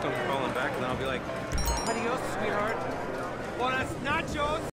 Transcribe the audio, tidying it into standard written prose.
I'm calling back, and then I'll be like, adios, sweetheart. Buenas nachos.